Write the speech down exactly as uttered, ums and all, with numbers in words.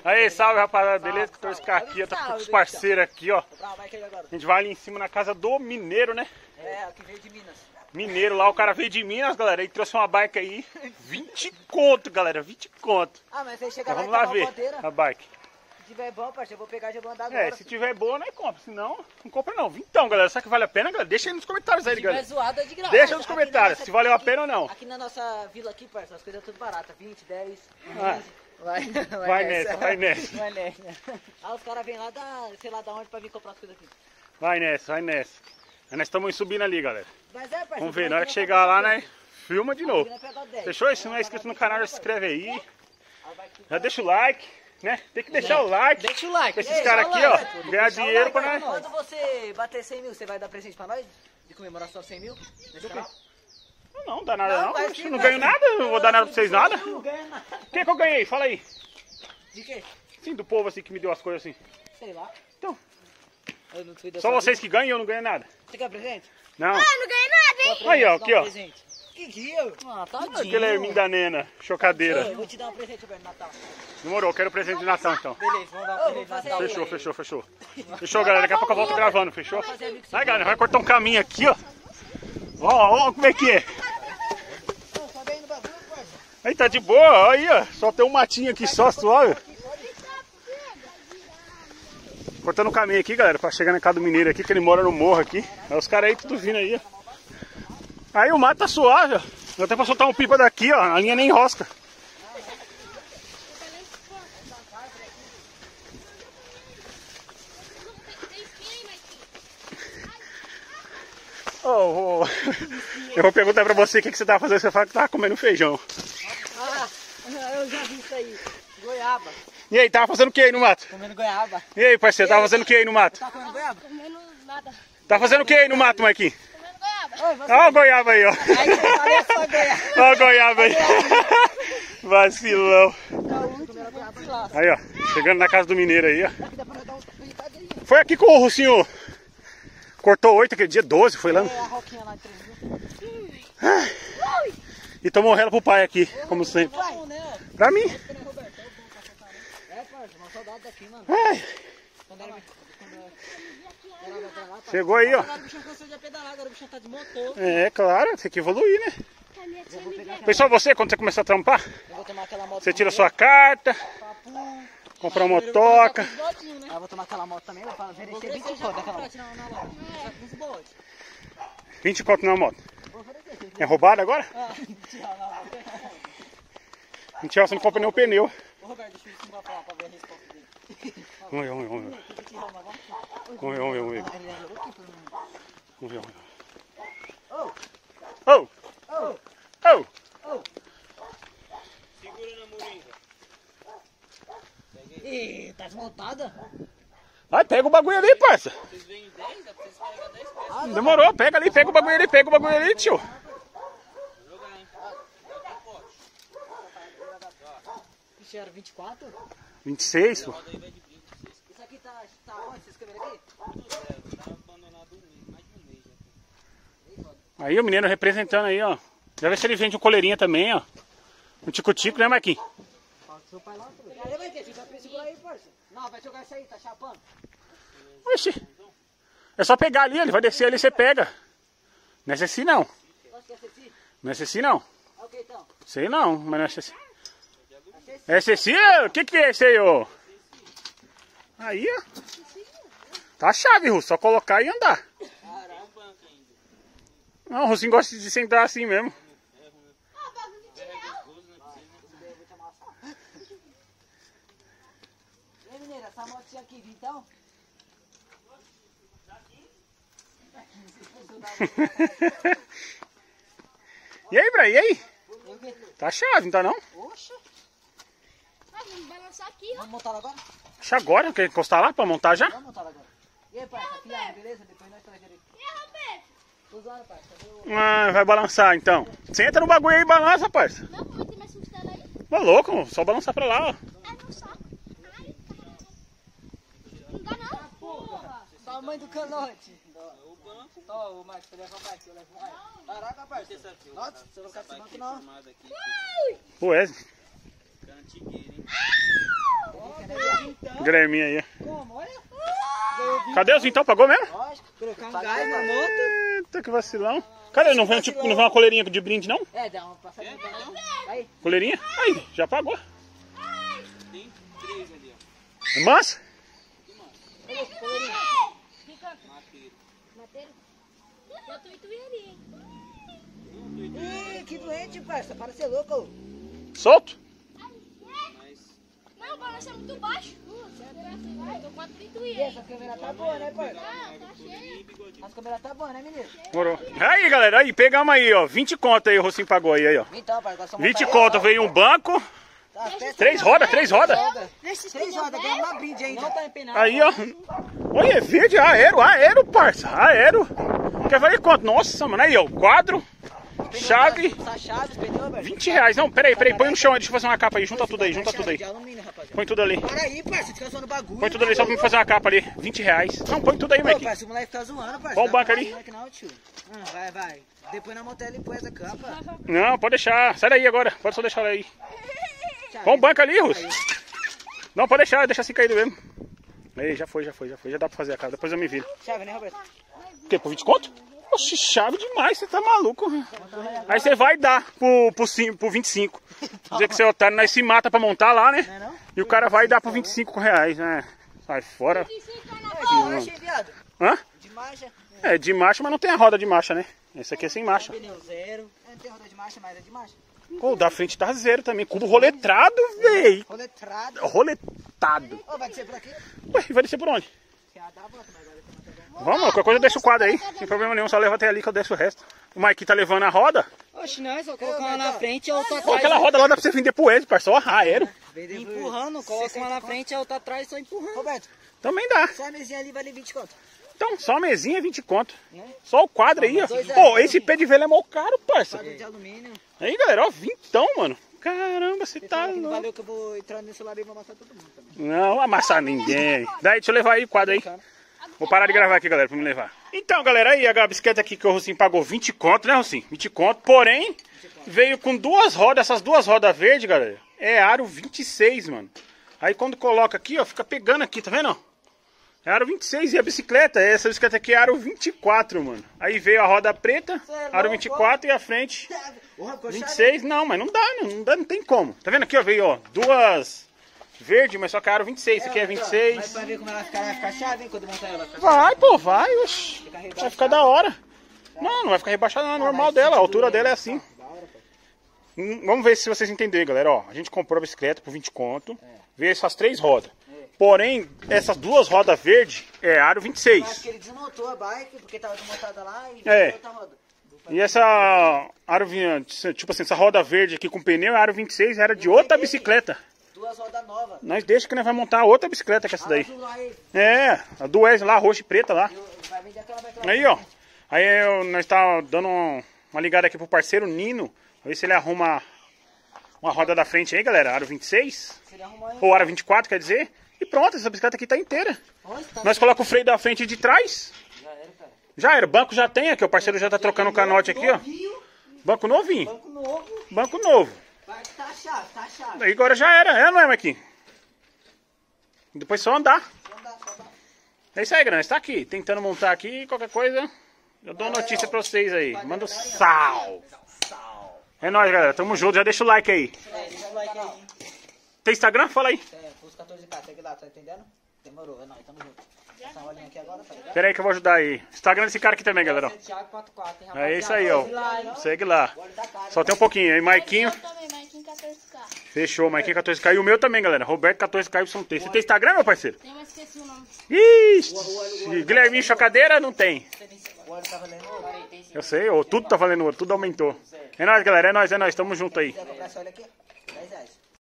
Aí, salve rapaziada, beleza? Que trouxe cá aqui, ó, tá com os parceiros aqui, ó. A gente vai ali em cima na casa do Mineiro, né? É, que veio de Minas. Mineiro lá, o cara veio de Minas, galera, e trouxe uma bike aí, vinte conto, galera, vinte conto. Ah, mas aí chega Então, lá vamos e lá ver a bike. Se tiver bom, parceiro, eu vou pegar e já vou andar agora. É, se filho. tiver boa, nós compra, senão não compra não. Então, galera, será que vale a pena, galera? Deixa aí nos comentários aí, galera. Zoado, é de graça. Deixa nos comentários nossa, se valeu aqui, a pena ou não. Aqui na nossa vila aqui, parceiro, as coisas são tudo baratas, vinte, dez, quinze. Ah. Vai, vai, vai nessa, nessa, vai nessa. Vai nessa. Ah, os caras vêm lá da, sei lá da onde pra vir comprar as coisas aqui. Vai nessa, vai nessa. Aí nós estamos subindo ali, galera. Mas é, parceiro, vamos ver, na hora que chegar lá, né? Filma de novo. Fechou? E se não é inscrito no canal, já se inscreve aí. Já deixa o like, né? Tem que deixar o like. Deixa o like. Pra esses caras aqui, ó, ganhar dinheiro pra nós. Quando você bater cem mil, você vai dar presente pra nós? De comemoração cem mil? Nesse canal? Não, não dá nada não. Não, não, sim, não ganho nada, não vou dar nada pra vocês nada. Não ganha nada. O que que eu ganhei? Fala aí. De quê? Sim, do povo assim que me deu as coisas assim. Sei lá. Então. Eu não Só vocês que ganham e eu não ganho nada. Você quer presente? Não. Ah, não ganhei nada, hein? Aí, ó, aqui, ó. Que guia? Ah, tadinho. Aquele é da Nena, chocadeira. Eu vou te dar um presente agora no Natal. Demorou, eu quero presente de Natal então. Beleza, vamos dar um presente de Natal. Fechou, fechou, fechou. Fechou, galera. Daqui a pouco eu volto gravando, fechou? Aí, galera, vai cortar um caminho aqui, ó. Ó, ó, como é que é. Aí, tá de boa, aí, ó. Só tem um matinho aqui só, suave. Cortando o caminho aqui, galera, pra chegar na casa do Mineiro aqui, que ele mora no morro aqui. Aí os caras aí tudo vindo aí, ó. Aí o mato tá suave, ó. Dá até pra soltar um pipa daqui, ó. A linha nem enrosca. Oh, oh. Eu vou perguntar pra você o que, que você tava fazendo. Você fala que tava comendo feijão. Ah, eu já vi isso aí. Goiaba. E aí, tava fazendo o que aí no mato? Comendo goiaba. E aí, parceiro, tava fazendo o que aí no mato? Tá comendo goiaba? Comendo nada. Tá fazendo o que aí no mato, Marquinhos? Comendo goiaba. Oi, você... Olha o goiaba aí, ó. Aí, olha só a goiaba. Olha o goiaba aí. Vacilão. Aí, ó. Chegando na casa do Mineiro aí, ó. Foi aqui com o Russinho. Cortou oito aquele dia, doze, foi lá. É, a roquinha lá de três mil. E tomou rela pro pai aqui, como sempre. Pra mim. É, parça, uma saudade daqui, mano. Ai. Quando era... Chegou aí, ó. Agora o bichão cansou de pedalar, agora o bichão tá de motor. É, claro, tem que evoluir, né? Pessoal, você, quando você começar a trampar, Eu vou tomar aquela moto. você tira sua carta, compra uma motoca. Ah, vou tomar aquela moto também, vou fazer esse vinte conto daquela moto. vinte conto na moto. É roubado agora? Mentira, você não compra nem o pneu. Ô, Roberto, deixa eu embora pra lá pra ver a resposta dele. Vamos ver, vamos ver, vamos ver. Vamos ver, vamos ver, vamos ver. Vamos ver, vamos ver. Oh! Oh! Oh! Oh! Segura na moringa. Ih, tá desmontada? Vai, pega o bagulho ali, parça. Vocês veem dez, dá pra vocês pegar dez peças. Demorou, pega ali, pega o bagulho ali, pega o bagulho ali, tio. Vou jogar, hein? Dá o pote. Isso era vinte e quatro? vinte e seis, pô. Roda aí vai de brinde. Isso aqui tá, tá onde? Vocês câmeram aqui? Tudo zero. Tá abandonado um mês, mais de um mês já. Aí o menino representando aí, ó. Já vê se ele vende um coleirinha também, ó. Um tico-tico, né, Marquinhos? Fala com seu pai lá. Aí vai ter, fica segura aí, parça. Não, vai jogar isso aí, tá chapando. Oxi. É só pegar ali, ele vai descer ali e você pega. Não é esse assim, não. Posso que é Ceci? Não é esse assim, não. É o que então? Sei não, mas não é esse assim. É esse assim? O que que é esse aí, ô? Aí, ó. Tá a chave, Russo. Só colocar e andar. Não, o Russinho gosta de sentar assim mesmo. E aí, mineira, essa motinha aqui, então? E aí, Bra, e aí? Tá a chave, não tá não? Oxa. Ah, vamos balançar aqui, ó. Vamos montar ela agora? Deixa agora, quer encostar lá pra montar já? Vamos montar ela agora. E aí, parça, filha, beleza? Depois nós traz direito. E aí, Roberto? Tô zoando, parça. Eu... Ah, vai balançar então. Senta no bagulho aí e balança, parça. Não, vamos ter mais sustando aí. Ô louco, só balançar pra lá, ó. Ah, não saco. Ai, não dá não. Porra. Tamanho do canote. Ó, o Marcos, você leva o Marcos, eu levo o Marcos. Caraca, parça. Nossa, você não quer se manter não. Pô, é. Cantigueira, hein? Guilherminho aí. Como? Olha. Cadê os então? Pagou mesmo? Lógico. Colocar um gás na moto. Eita, que vacilão. Cadê? Não vem, tipo, não vem uma coleirinha de brinde, não? É, dá uma passadinha não. Aí. Coleirinha? Aí, já pagou. Tem três ali, ó. É massa? Mateiro. Mateiro? Eu tô ituiaria, hein? Ih, que doente, parça. Para de ser louco. Solto? Mas Não, o balanço é muito baixo. Eu tô quatro E ituiaria. essa câmera tá boa, né, parça? Ah, tá cheio. As câmeras tá boa, né, menino? Morou. Aí, galera, aí, pegamos aí, ó. vinte conto aí, o Rocinho pagou aí, aí, ó. Então, parça, nós somos vinte conto, veio um banco. Tá, Três rodas, três rodas. Três rodas, ganhamos uma brinde ainda. Não tá empenado. Aí, ó. Olha, é verde, aero, aero, parça. Aero. Quer ver quanto? Nossa, mano. Aí, ó. Quadro, chave. Essa chave, pneu, velho. vinte reais. Não, peraí, peraí. Põe no chão aí. Deixa eu fazer uma capa aí. Junta tudo aí, junta tudo aí. De alumínio, rapaziada. Põe tudo ali. Para aí, parça, descansou no bagulho. Põe tudo ali só pra me fazer uma capa ali. vinte reais. Não, põe tudo aí, Pô, Marquinhos. parça, o moleque tá zoando, parça. Qual o Dá banco pra ali? ir, moleque, não, tio. Ah, vai, vai. Depois na motel ele põe essa capa. Não, pode deixar. Sai daí agora. Pode só deixar ela aí. Põe o banco ali, Russo. Não, pode deixar. Deixa assim caído mesmo. Aí, já foi, já foi, já foi. Já dá pra fazer a cara. Depois eu me viro. Chave, né, Roberto? O quê? Por vinte conto? Oxi, chave demais. Você tá maluco. Aí você vai dar pro, pro, cinco, pro vinte e cinco. Dizer que você é otário, nós se mata pra montar lá, né? Não é não? E o cara vai dar por vinte e cinco reais, né? Sai fora. Ah, eu achei, viado. Hã? De marcha. É, de marcha, mas não tem a roda de marcha, né? Esse aqui é sem marcha. Pneu zero. É, não tem roda de marcha, mas é de marcha. Pô, o da frente tá zero também. Cubo roletrado, véi. Roletrado. Roletado. Ô, vai descer por aqui? Ué, vai descer por onde? Já dá a volta, mas agora tem uma Vamos, qualquer coisa eu deixo o quadro aí. Sem problema nenhum, só leva até ali que eu deixo o resto. O Mike tá levando a roda. Oxe, não, é só colocar uma na frente e a outra Pô, atrás. aquela roda lá dá pra você vender pro Ed, parceiro. Só aero. Empurrando, coloca uma na frente e a outra atrás só empurrando. Roberto, Também dá. só a mesinha ali vale vinte conto. Então, só a mesinha, vinte conto. Né? Só o quadro aí, ó. dois é Pô, zero. esse pé de vela é mó caro, parça. Quadro de alumínio. Aí, galera, ó, vintão, mano. Caramba, você tá Fala que não louco. valeu que eu vou entrar nesse celular e vou amassar todo mundo também. Não, amassar ninguém. Daí, deixa eu levar aí o quadro aí. Vou parar de gravar aqui, galera, pra me levar. Então, galera, aí a bicicleta aqui que o Rocinho pagou vinte conto, né, Rocinho? vinte conto, porém, veio com duas rodas, essas duas rodas verdes, galera, é aro vinte e seis, mano. Aí quando coloca aqui, ó, fica pegando aqui, tá vendo? É aro vinte e seis e a bicicleta, essa bicicleta aqui é aro vinte e quatro, mano. Aí veio a roda preta, aro vinte e quatro e a frente vinte e seis. Não, mas não dá, não, não dá, não tem como. Tá vendo aqui, ó, veio, ó, duas verde, mas só que é aro vinte e seis, isso aqui é vinte e seis. Mas pra ver como ela vai ficar, ela vai ficar chave, hein, quando montar ela. Vai, pô, vai, oxi. Vai ficar da hora. Não, não vai ficar rebaixada, não, é normal dela, a altura dela é assim. Hum, Vamos ver se vocês entenderem, galera. Ó, a gente comprou a bicicleta por vinte conto, veio essas três rodas. Porém, essas duas rodas verdes é aro vinte e Eu acho seis. que ele desmontou a bike, porque tava desmontada lá e É. outra roda. E essa aro, tipo assim, essa roda verde aqui com pneu é aro vinte e seis, era de outra bicicleta. Duas rodas novas. Nós deixa que nós vamos montar outra bicicleta que essa daí. Azul lá, aí, É, a do Wesley lá, roxa e preta lá. vai vender aquela bike lá. Aí, ó. Aí eu, nós tá dando um- uma ligada aqui pro parceiro Nino. Pra ver se ele arruma uma roda da frente aí, galera. Aro vinte e seis. Se ele arrumar aí. Ou aro vinte e quatro, quer dizer. E pronto, essa bicicleta aqui tá inteira. Onde tá? Nós colocamos o freio da frente e de trás. Já era, cara. Já era. Banco já tem aqui. O parceiro já tá trocando o canote aqui, ó. Novinho, Banco novinho. banco novo. Banco novo. Vai, tá a chave, tá a chave. Aí agora já era. É, não é, Marquinhos? Depois só andar. Só dá, só dá. É isso aí, galera. Está aqui. Tentando montar aqui. Qualquer coisa, eu dou notícia pra vocês aí. Manda um sal. É nóis, galera. Tamo junto. Já deixa o like aí. É, deixa o like aí, hein. Tem Instagram? Fala aí. É, custa quatorze k, segue lá, tá entendendo? Demorou, é nóis, tamo junto. Essa rolinha aqui agora, tá ligado? Pera aí que eu vou ajudar aí. Instagram desse cara aqui também, galera. Thiago quarenta e quatro, hein, É isso aí, rapaziada? ó. Segue lá. Agora tá caro. Só tem um pouquinho. Aí, Maiquinho. Eu também, Maiquinho quatorze K. Fechou, Maiquinho quatorze K. E o meu também, galera. Roberto quatorze K Y T. Você tem Instagram, meu parceiro? Tem, mas esqueci o nome. Ixi. Guilherminho Chocadeira? Não tem. O óleo tá valendo ouro. Eu sei, ô, tudo tá valendo ouro. Tudo aumentou. É nóis, galera. É nóis, é nóis. Tamo junto aí. Quer comprar esse óleo aqui? dez reais.